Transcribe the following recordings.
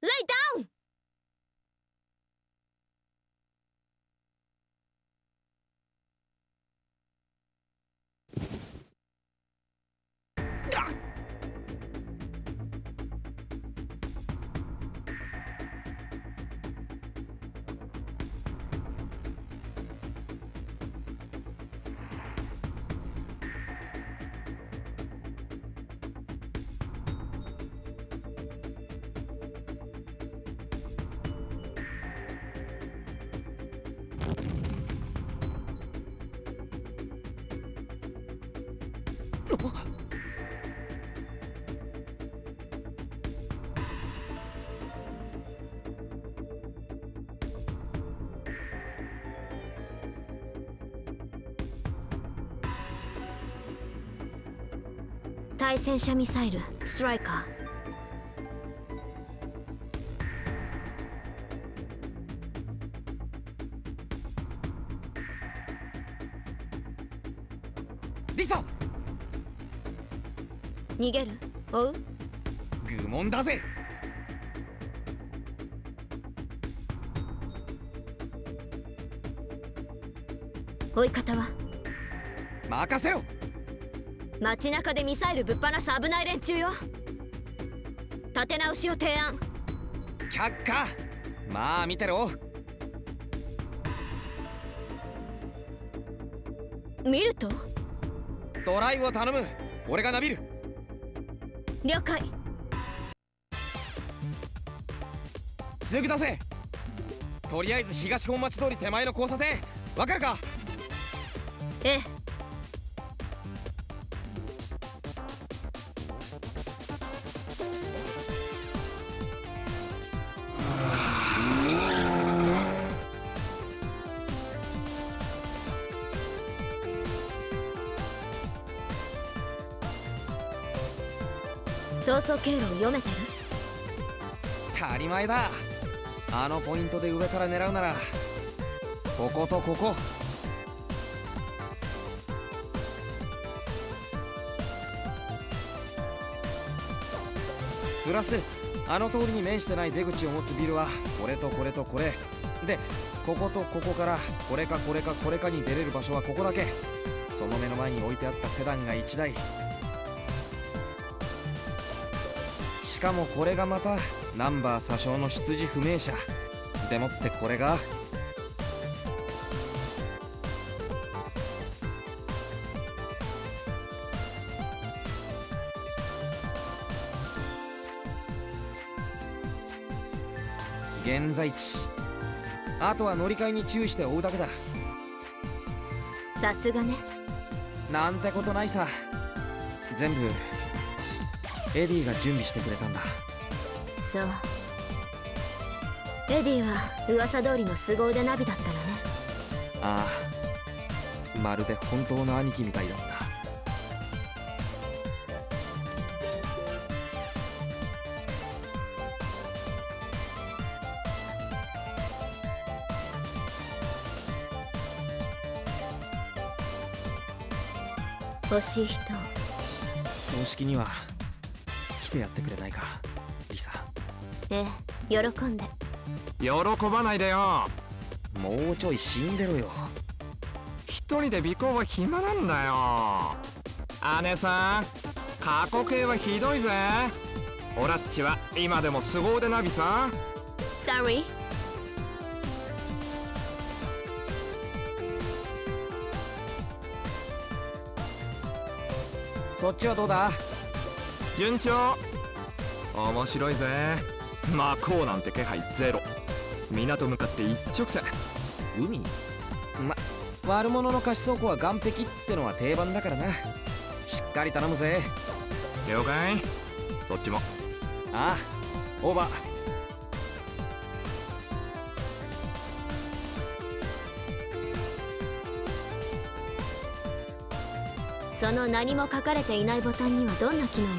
Lay down! 対戦車ミサイルストライカー。 リサ、 逃げる？追う？ 愚問だぜ。 追い方は？ 任せろ。 街中でミサイルぶっ放す危ない連中よ。立て直しを提案。 却下。まあ見てろ。 見ると？ ドライブを頼む。俺がナビる。 了解。 すぐ出せ。とりあえず東本町通り手前の交差点、わかるか？ ええ。逃走経路を読めてる？ 当たり前だ。あのポイントで上から狙うならこことここ。プラスあの通りに面してない出口を持つビルはこれとこれとこれで、こことここからこれかこれかこれかに出れる場所はここだけ。その目の前に置いてあったセダンが1台。しかもこれがまたナンバー詐称の出自不明者でもってこれが現在地。あとは乗り換えに注意して追うだけだ。 さすがね。 なんてことないさ。全部エディが準備してくれたんだ。 そう。エディは噂通りの凄腕ナビだったらね。 ああ、まるで本当の兄貴みたいだった。 欲しい人。 葬式には来てやってくれないか、リサ。 ええ、喜んで。 喜ばないでよ。 もうちょい死んでろよ。 一人で尾行は暇なんだよ。姉さん、過去形はひどいぜ。オラッチは今でも凄腕ナビさ。 Sorry。 そっちはどうだ？ 順調。面白いぜ。まあこうなんて気配ゼロ。港向かって一直線。 海？悪者の貸し倉庫は岸壁ってのは定番だからな。しっかり頼むぜ。 了解。そっちも。 ああ、オーバー。 その何も書かれていないボタンにはどんな機能が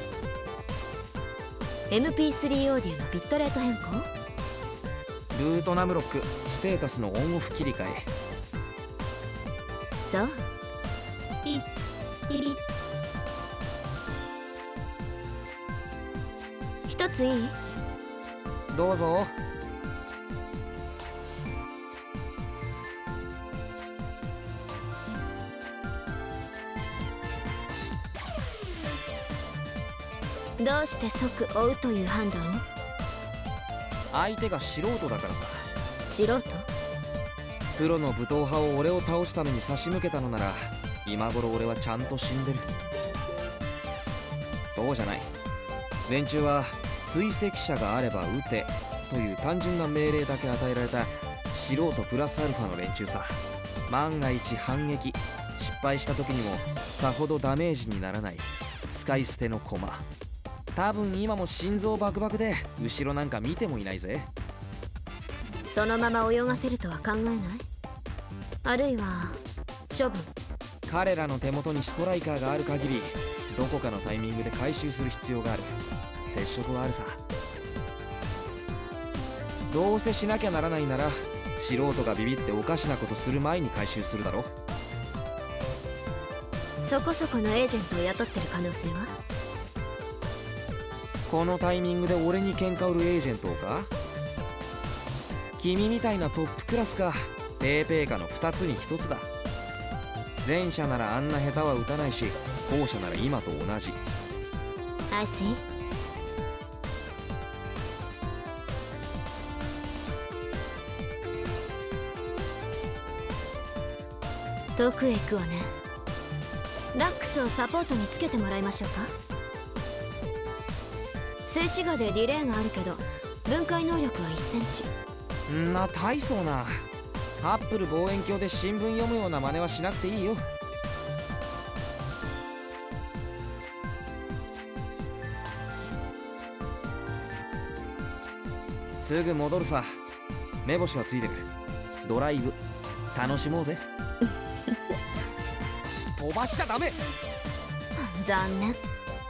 あるの？ MP3 オーディオのビットレート変更？ ルートナムロック、ステータスのオンオフ切り替え。 そう。ピリリ。一ついい？ どうぞ。 どうして即追うという判断を？ 相手が素人だからさ。 素人？ プロの武闘派を俺を倒すために差し向けたのなら、今頃俺はちゃんと死んでる。そうじゃない。連中は追跡者があれば撃てという単純な命令だけ与えられた素人プラスアルファの連中さ。万が一反撃失敗した時にもさほどダメージにならない使い捨ての駒。多分今も心臓バクバクで後ろなんか見てもいないぜ。 そのまま泳がせるとは考えない？あるいは処分？ 彼らの手元にストライカーがある限り、どこかのタイミングで回収する必要がある。接触はあるさ。どうせしなきゃならないなら、素人がビビっておかしなことする前に回収するだろ。 そこそこのエージェントを雇ってる可能性は？ このタイミングで俺に喧嘩売るエージェントをか？君みたいなトップクラスかペーペーかの2つに1つだ。前者ならあんな下手は打たないし、後者なら今と同じ。 I see。 遠くへ行くわね。ラックスをサポートにつけてもらいましょうか。静止画でディレイがあるけど分解能力は1センチ。 んな大層な。ハッブル望遠鏡で新聞読むような真似はしなくていいよ。すぐ戻るさ。目星はついてる。ドライブ楽しもうぜ。飛ばしちゃダメ。 残念。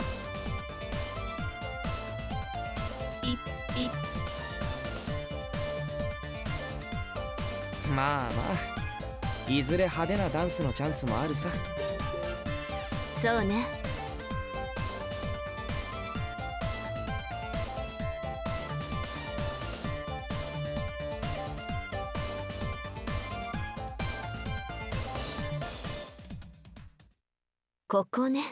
まあまあ、いずれ派手なダンスのチャンスもあるさ。 そうね。ここね。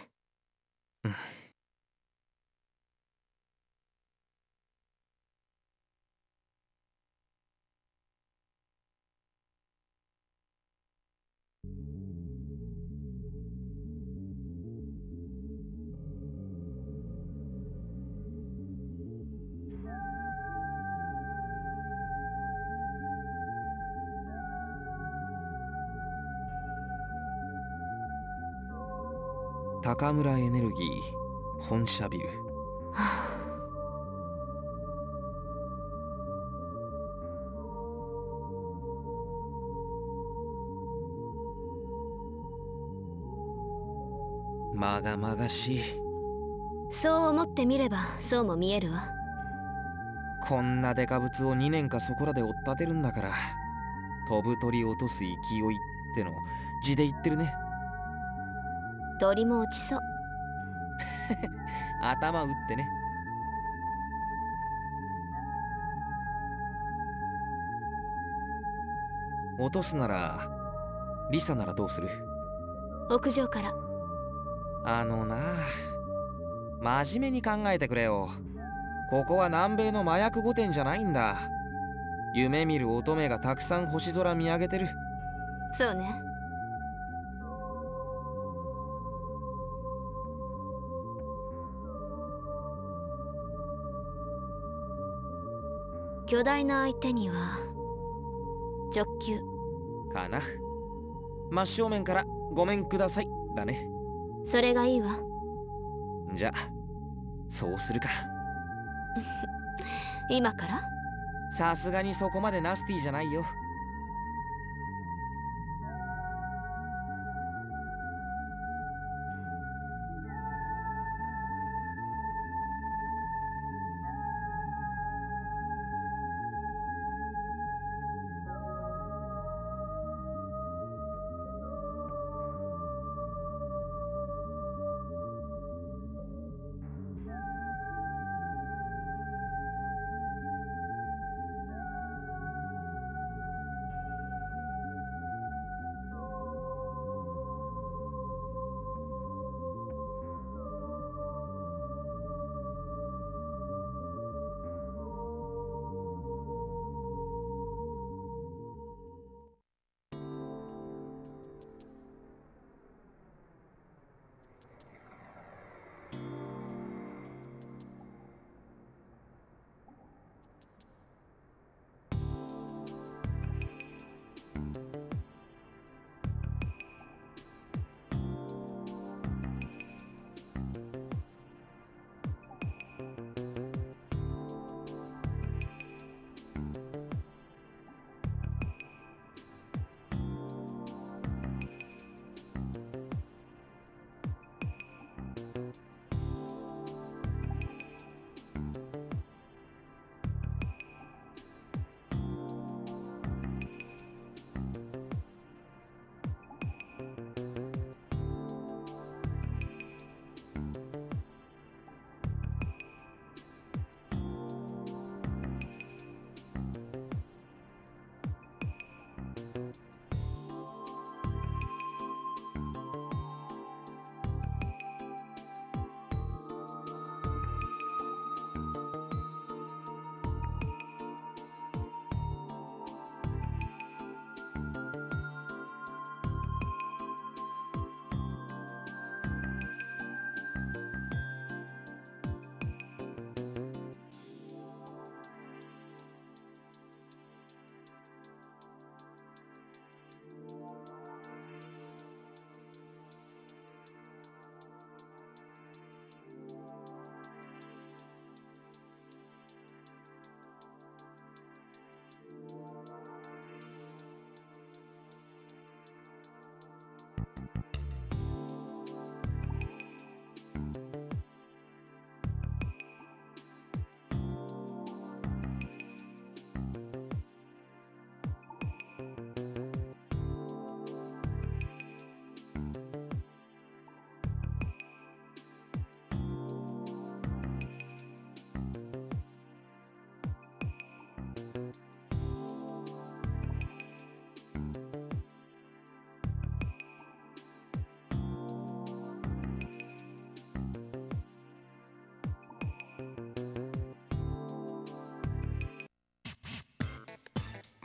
高村エネルギー本社ビル。まがまがしい。 そう思ってみればそうも見えるわ。 こんなデカブツを2年かそこらで追っ立てるんだから、飛ぶ鳥落とす勢いっての字で言ってるね。 鳥も落ちそう。 頭打ってね。落とすならリサならどうする？ 屋上から。 あのな、真面目に考えてくれよ。ここは南米の麻薬御殿じゃないんだ。夢見る乙女がたくさん星空見上げてる。 そうね。巨大な相手には直球かな。真正面からごめんくださいだね。 それがいいわ。 じゃあそうするか。 今から？ さすがにそこまでナスティじゃないよ。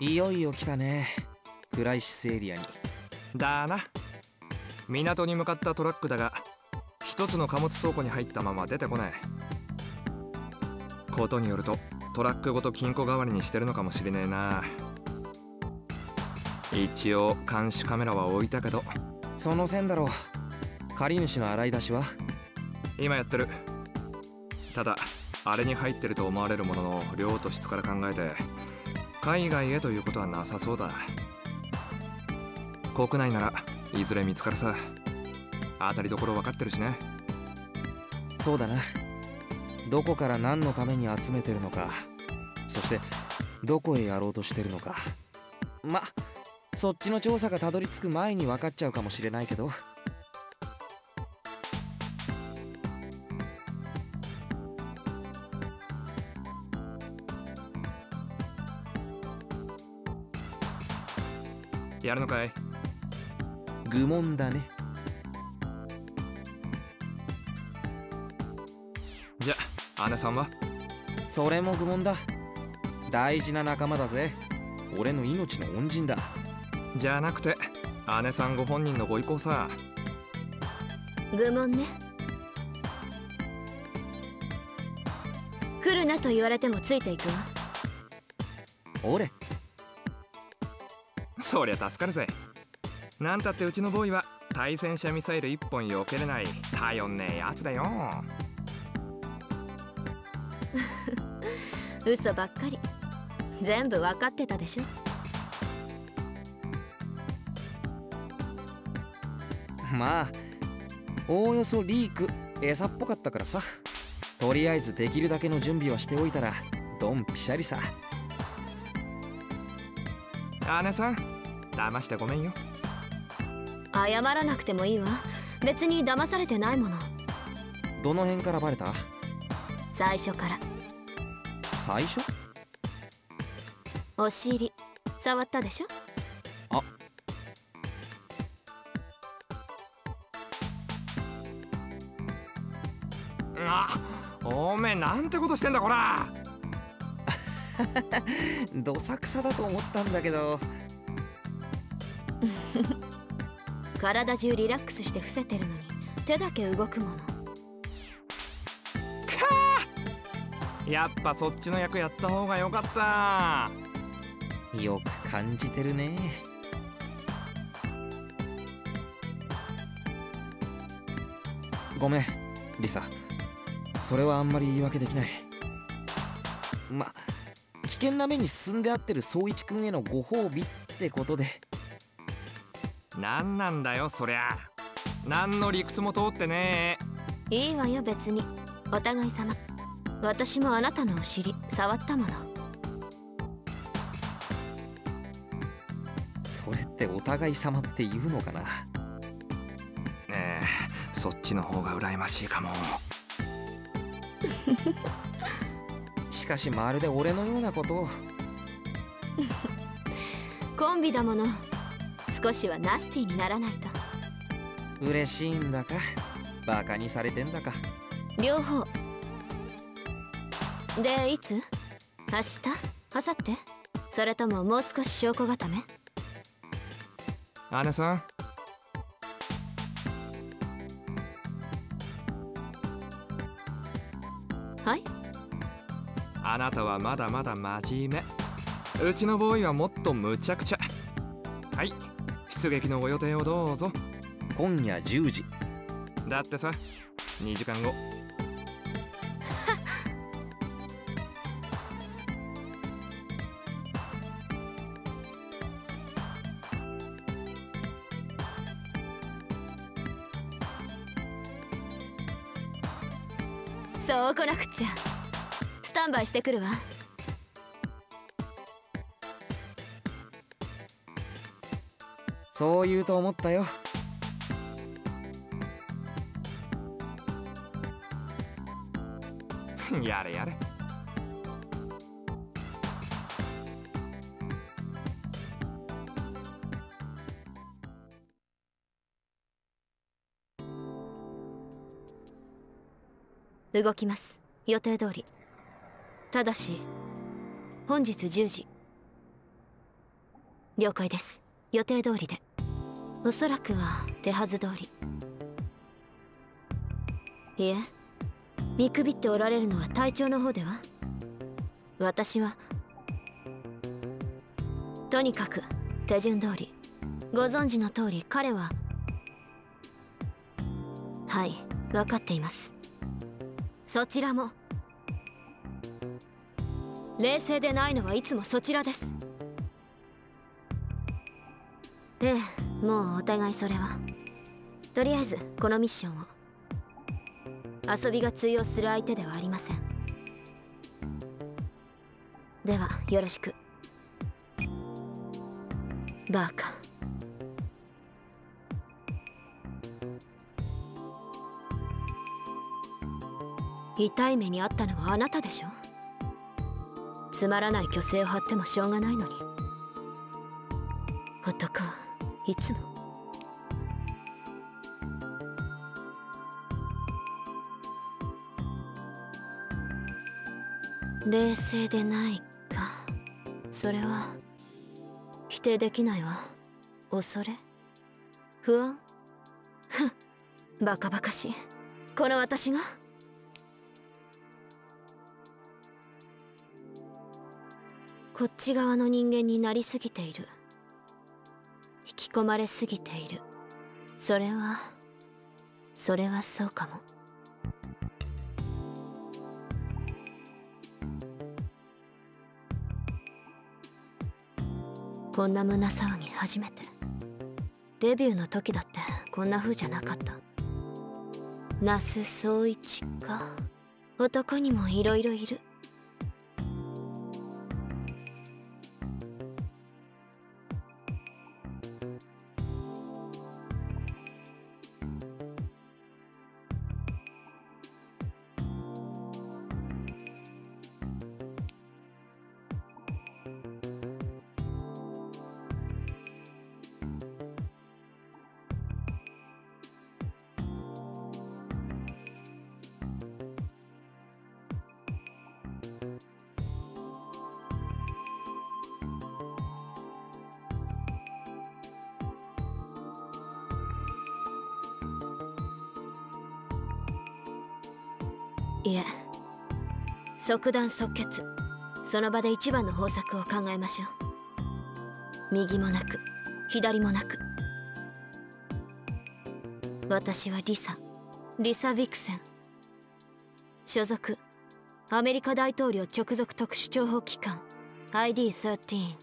いよいよ来たね、クライシスエリアに。 だな。港に向かったトラックだが、一つの貨物倉庫に入ったまま出てこない。ことによるとトラックごと金庫代わりにしてるのかもしれねえな。一応監視カメラは置いたけど。 その線だろう。借り主の洗い出しは今やってる。ただあれに入ってると思われるものの量と質から考えて海外へということはなさそうだ。国内ならいずれ見つかるさ。当たりどころ分かってるしね。 そうだな。どこから何のために集めてるのか、そしてどこへやろうとしてるのか、そっちの調査がたどり着く前に分かっちゃうかもしれないけど。 やるのかい？ 愚問だね。 じゃあ姉さんは？ それも愚問だ。大事な仲間だぜ。俺の命の恩人だ。 じゃなくて姉さんご本人のご意向さ。 愚問ね。来るなと言われてもついていくわ。 俺そりゃ助かるぜ。なんたってうちのボーイは対戦車ミサイル1本避けれない頼んねえやつだよ。 嘘ばっかり。全部分かってたでしょ。 おおよそリーク餌っぽかったからさ。とりあえずできるだけの準備はしておいたらドンピシャリさ。 姉さん騙してごめんよ。 謝らなくてもいいわ。別に騙されてないもの。 どの辺からバレた？ 最初から。 最初？ お尻触ったでしょ。 おめえなんてことしてんだこら。 どさくさだと思ったんだけど。 体中リラックスして伏せてるのに手だけ動くもの。 やっぱそっちの役やった方がよかった。 よく感じてるね。ごめんリサ、それはあんまり言い訳できない。危険な目に進んで合ってる宗一君へのご褒美ってことで。 なんなんだよそりゃ。何の理屈も通ってねえ。いいわよ別に。お互い様。私もあなたのお尻触ったもの。 それってお互い様って言うのかな。 そっちの方が羨ましいかも。 しかしまるで俺のようなことを。 コンビだもの。少しはナスティにならないと。 嬉しいんだかバカにされてんだか。 両方で。いつ？明日？明後日？それとももう少し証拠固め？ 姉さん。 はい。 あなたはまだまだ真面目。うちのボーイはもっとむちゃくちゃ。はい、出撃のご予定をどうぞ。 今夜10時。 だってさ、2時間後。 そうこなくっちゃ。スタンバイしてくるわ。 そう言うと思ったよ。 やれやれ。 動きます。予定通り。ただし本日10時了解です。予定通りで。おそらくは手はず通り。いえ、見くびっておられるのは隊長の方では。私はとにかく手順通り。ご存知の通り彼は。はい、分かっています。そちらも冷静でないのはいつもそちらです。ええ、もうお互いそれは。とりあえずこのミッションを。遊びが通用する相手ではありません。ではよろしく。バカ。痛い目にあったのはあなたでしょ。つまらない虚勢を張ってもしょうがないのに、男はいつも。冷静でないか。それは否定できないわ。恐れ、不安。ふん、バカバカしい。この私が。こっち側の人間になりすぎている。引き込まれすぎている。それはそうかも。こんな胸騒ぎ初めて。デビューの時だってこんな風じゃなかった。那須総一か。男にもいろいろいる。いえ、即断即決。その場で一番の方策を考えましょう。右もなく左もなく。私はリサ・ヴィクセン。所属アメリカ大統領直属特殊諜報機関 ID13。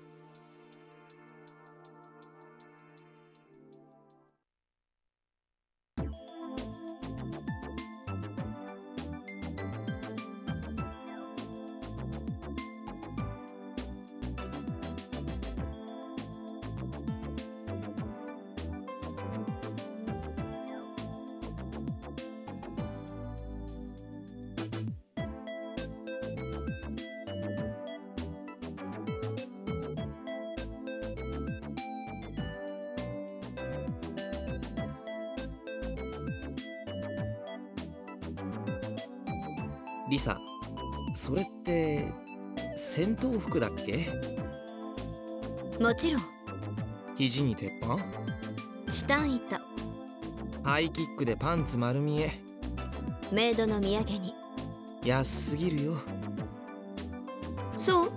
リサ、それって戦闘服だっけ？ もちろん。 肘に鉄板？ チタン板。 ハイキックでパンツ丸見え。 メイドの土産に。 安すぎるよ。 そう？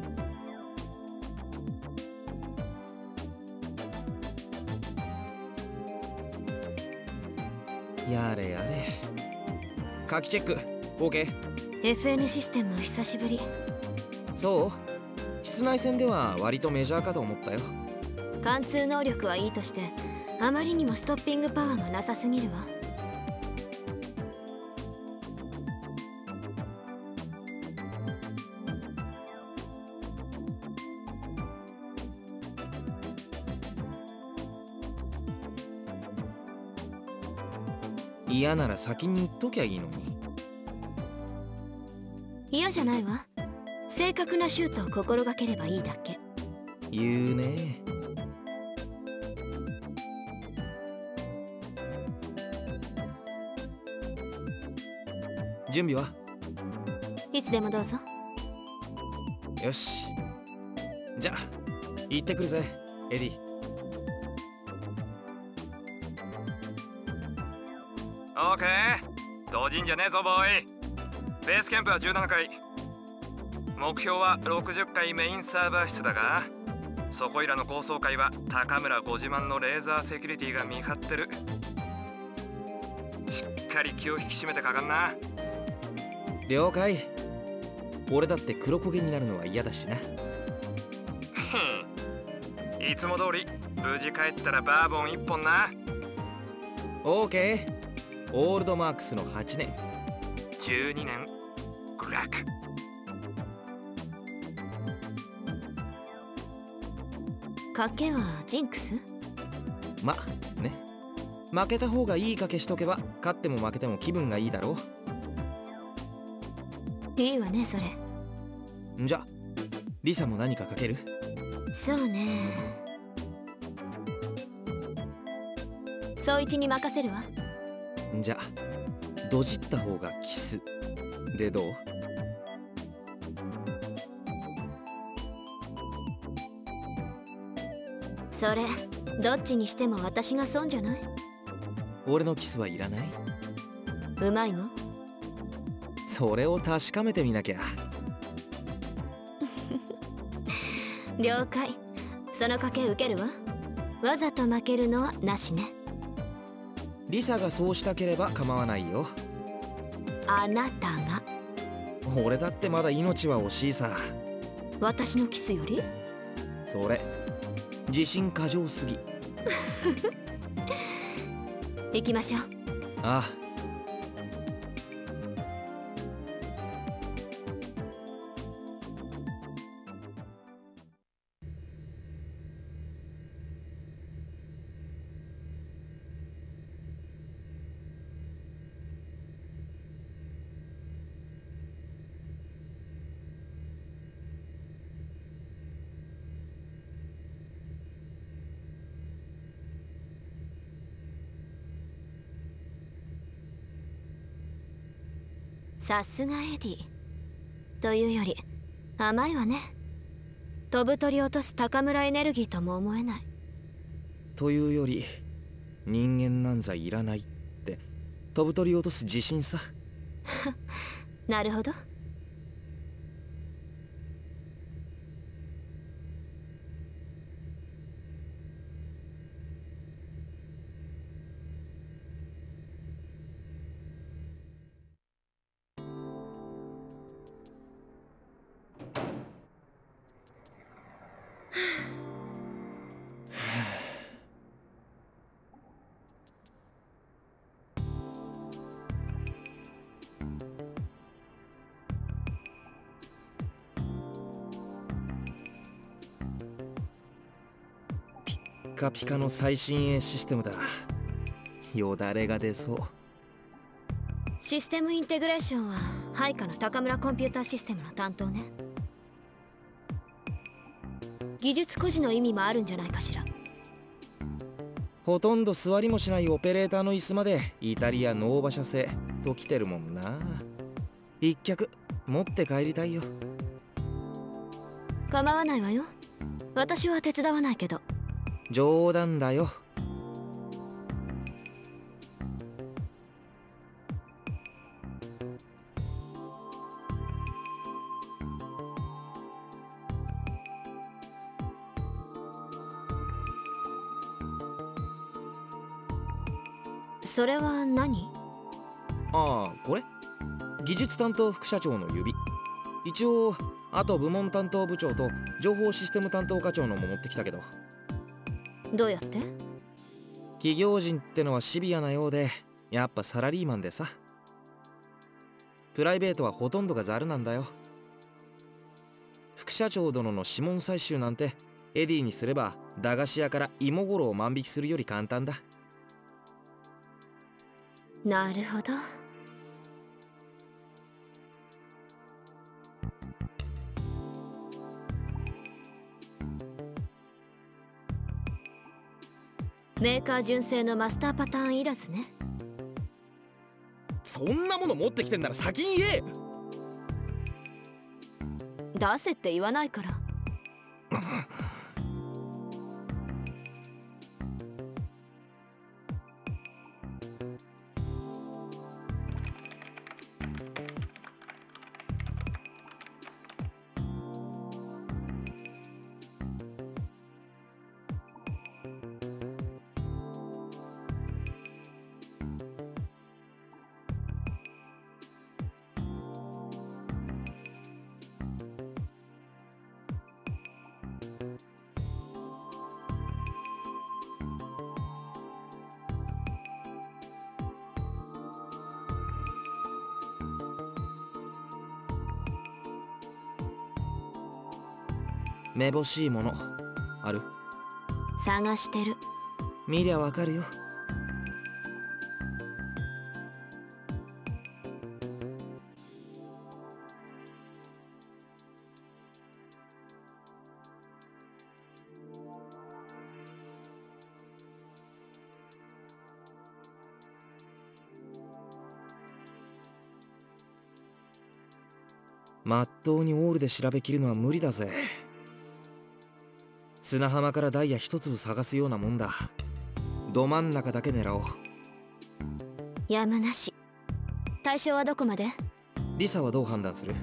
やれやれ。書きチェック OK。 FN システム久しぶり。 そう？室内戦では割とメジャーかと思ったよ。 貫通能力はいいとして、あまりにもストッピングパワーがなさすぎるわ。 嫌なら先に言っときゃいいのに。 嫌じゃないわ。正確なシュートを心がければいいだけ。 言うね。準備はいつでもどうぞ。 よし。じゃあ行ってくるぜ。 エディ。 オーケー、同人じゃねえぞボーイ。ベースキャンプは17階、目標は60階メインサーバー室だが、そこいらの高層階は高村ご自慢のレーザーセキュリティが見張ってる。しっかり気を引き締めてかかんな。 了解。俺だって黒焦げになるのは嫌だしな。 いつも通り無事帰ったらバーボン1本な。 オーケー。オールドマークスの8年 12年グラック。 賭けはジンクス？ まね、負けた方がいい賭けしとけば勝っても負けても気分がいいだろう。いいわねそれ。 んじゃリサも何か賭ける？ そうね、総一に任せるわ。 じゃドジった方がキスでどう？ それどっちにしても私が損じゃない？ 俺のキスはいらない？ うまいの？ それを確かめてみなきゃ。 了解。その賭け受けるわ。わざと負けるのはなしね。 リサがそうしたければ構わないよ。 あなたが。 俺だってまだ命は惜しいさ。 私のキスより？ それ自信過剰すぎ。 行きましょう。 ああ。 さすがエディ。というより甘いわね。飛ぶ鳥落とす高村エネルギーとも思えない。 というより人間なんざいらないって飛ぶ鳥落とす自信さ。 なるほど。 ピカピカの最新鋭システムだ。よだれが出そう。 システムインテグレーションは配下の高村コンピューターシステムの担当ね。技術孤児の意味もあるんじゃないかしら。 ほとんど座りもしないオペレーターの椅子までイタリアノーバ社製と来てるもんな。一脚持って帰りたいよ。 構わないわよ。私は手伝わないけど。 冗談だよ。 それは何？ ああ、これ技術担当副社長の指。一応あと部門担当部長と情報システム担当課長のも持ってきたけど。 どうやって？ 企業人ってのはシビアなようで、やっぱサラリーマンでさ。プライベートはほとんどがザルなんだよ。副社長殿の指紋採集なんてエディにすれば駄菓子屋から芋ごろを万引きするより簡単だ。 なるほど。メーカー純正のマスターパターンいらずね。 そんなもの持ってきてんなら先に言え。 出せって言わないから。 めぼしいものある？ 探してる。 見りゃわかるよ。まっとうにオールで調べきるのは無理だぜ。砂浜からダイヤ一粒探すようなもんだ。ど真ん中だけ狙おう。 やむなし。対象はどこまで？ リサはどう判断する？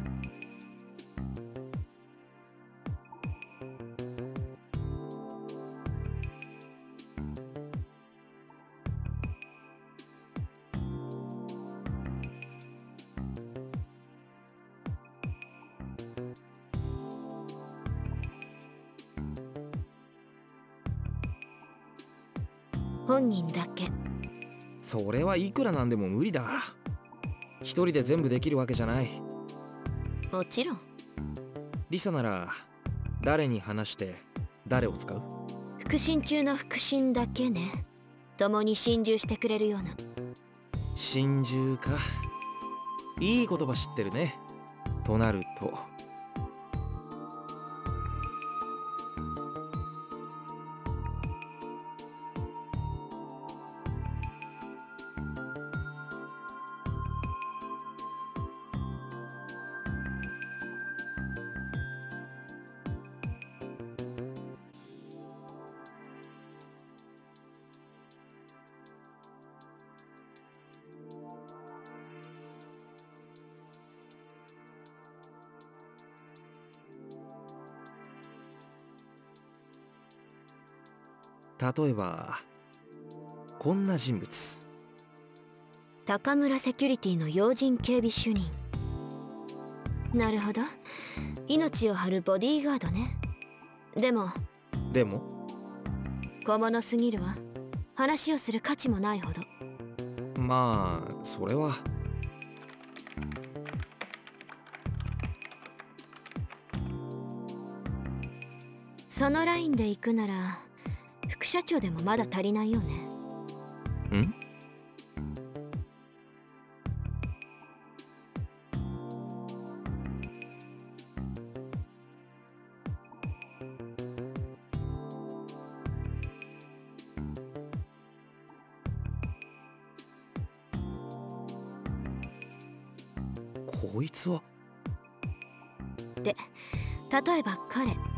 本人だけ。 それはいくらなんでも無理だ。一人で全部できるわけじゃない。 もちろん。 リサなら誰に話して誰を使う？ 腹心中の腹心だけね。共に心中してくれるような。 心中か。いい言葉知ってるね。となると例えばこんな人物。 高村セキュリティの要人警備主任。なるほど。命を張るボディーガードね。でも小物すぎるわ。話をする価値もないほど。 まあそれは。 そのラインで行くなら副社長でもまだ足りないよね。 ん？こいつは。 で、例えば彼。